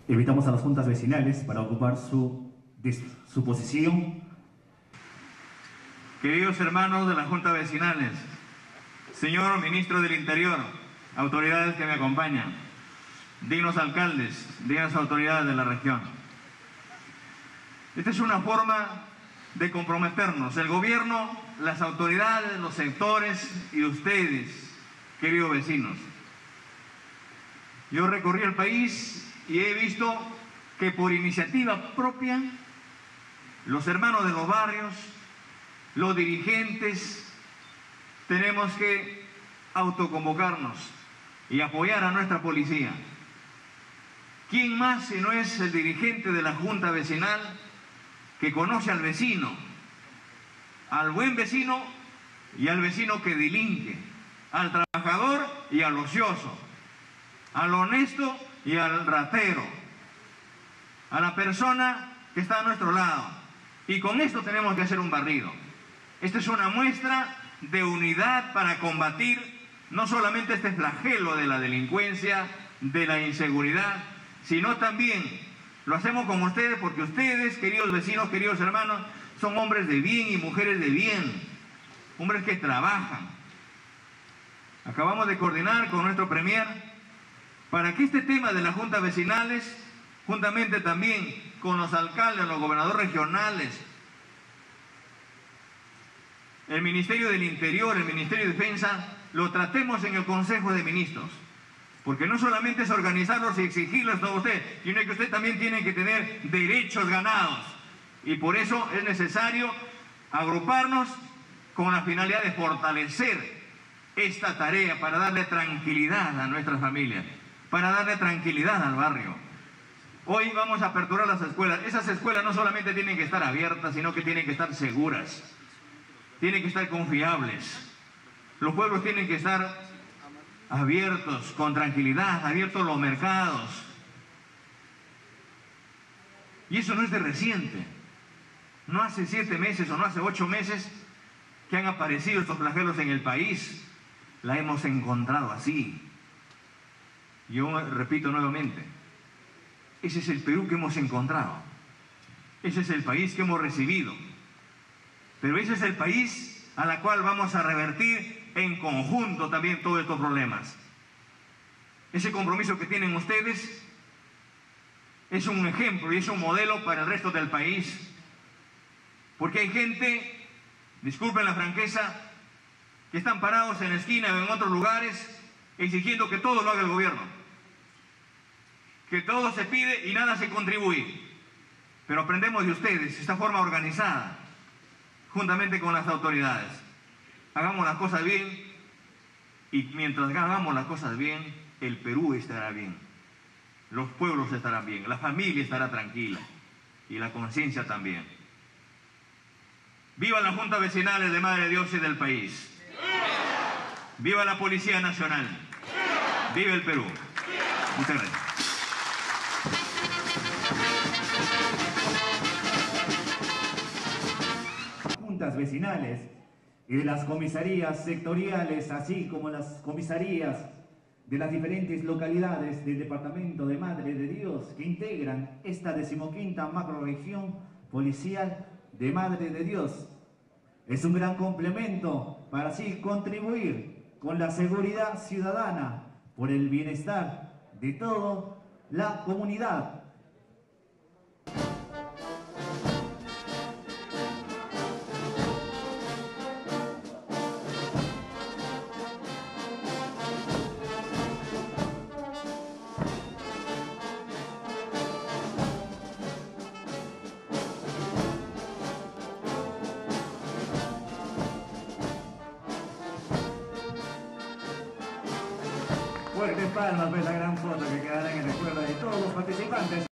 Invitamos a las juntas vecinales para ocupar su posición. Queridos hermanos de las juntas vecinales, señor ministro del Interior, autoridades que me acompañan, dignos alcaldes, dignas autoridades de la región. Esta es una forma de comprometernos, el gobierno, las autoridades, los sectores y ustedes, queridos vecinos. Yo recorrí el país y he visto que por iniciativa propia, los hermanos de los barrios, los dirigentes, tenemos que autoconvocarnos y apoyar a nuestra policía. ¿Quién más si no es el dirigente de la junta vecinal que conoce al vecino, al buen vecino y al vecino que delinque, al trabajador y al ocioso, al honesto y al ratero, a la persona que está a nuestro lado? Y con esto tenemos que hacer un barrido. Esta es una muestra de unidad para combatir no solamente este flagelo de la delincuencia, de la inseguridad, sino también lo hacemos con ustedes porque ustedes, queridos vecinos, queridos hermanos, son hombres de bien y mujeres de bien, hombres que trabajan. Acabamos de coordinar con nuestro premier para que este tema de las juntas vecinales, juntamente también con los alcaldes, los gobernadores regionales, el Ministerio del Interior, el Ministerio de Defensa, lo tratemos en el Consejo de Ministros. Porque no solamente es organizarlos y exigirlos a usted, sino que usted también tiene que tener derechos ganados. Y por eso es necesario agruparnos con la finalidad de fortalecer esta tarea para darle tranquilidad a nuestras familias, para darle tranquilidad al barrio. Hoy vamos a aperturar las escuelas. Esas escuelas no solamente tienen que estar abiertas, sino que tienen que estar seguras, tienen que estar confiables. Los pueblos tienen que estar abiertos, con tranquilidad, abiertos los mercados. Y eso no es de reciente. No hace 7 meses o no hace 8 meses que han aparecido estos flagelos en el país. La hemos encontrado así. Yo repito nuevamente, ese es el Perú que hemos encontrado. Ese es el país que hemos recibido. Pero ese es el país a la cual vamos a revertir en conjunto también todos estos problemas. Ese compromiso que tienen ustedes es un ejemplo y es un modelo para el resto del país. Porque hay gente, disculpen la franqueza, que están parados en la esquina o en otros lugares exigiendo que todo lo haga el gobierno, que todo se pide y nada se contribuye. Pero aprendemos de ustedes esta forma organizada, juntamente con las autoridades. Hagamos las cosas bien y mientras hagamos las cosas bien, el Perú estará bien, los pueblos estarán bien, la familia estará tranquila y la conciencia también. ¡Viva las juntas vecinales de Madre de Dios y del país! ¡Viva la Policía Nacional! ¡Viva el Perú! Muchas gracias. Juntas vecinales y de las comisarías sectoriales, así como las comisarías de las diferentes localidades del departamento de Madre de Dios que integran esta 15ª macrorregión policial de Madre de Dios. Es un gran complemento para así contribuir con la seguridad ciudadana por el bienestar de toda la comunidad. Fuertes palmas, pues la gran foto que quedará en el recuerdo de todos los participantes.